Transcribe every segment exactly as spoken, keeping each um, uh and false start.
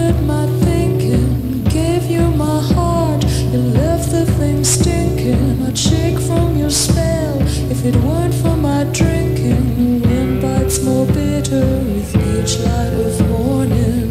did my thinking, gave you my heart. You left the thing stinking. I'd shake from your spell if it weren't for my drinking. Wind bites more bitter with each light of morning.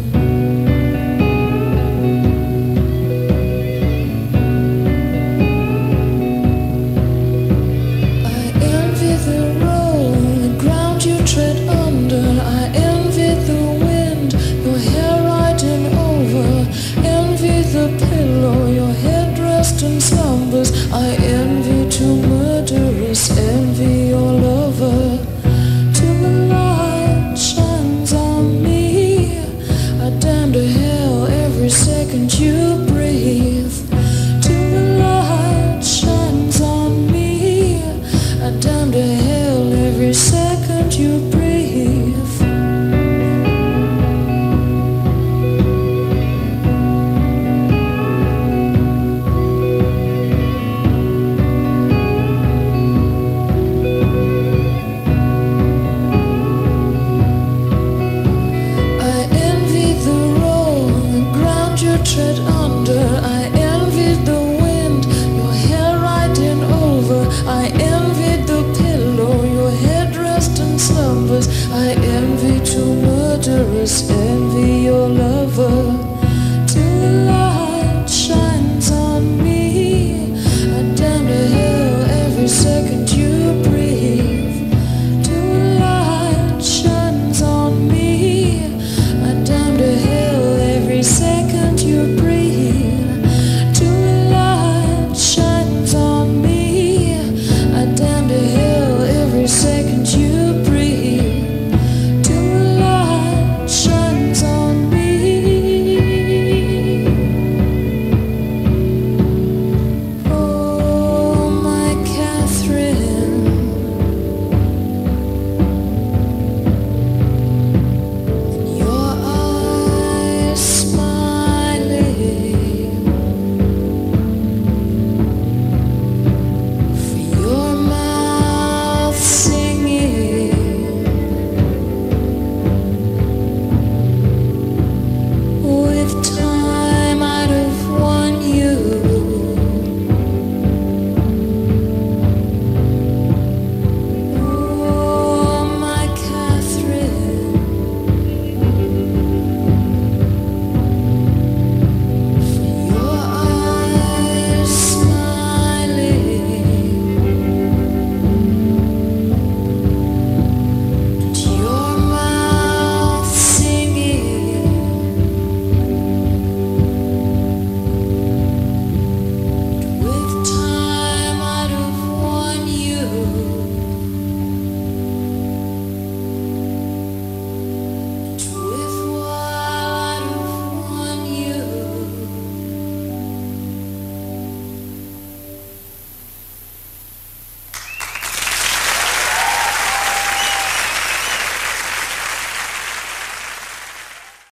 I envy two murderers, envy your lover. Till the light shines on me, I damn to hell every second you